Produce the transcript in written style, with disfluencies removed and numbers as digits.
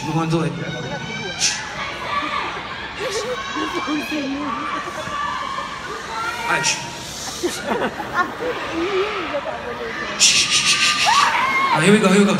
慢慢做。哎，啊，here we go, here we go.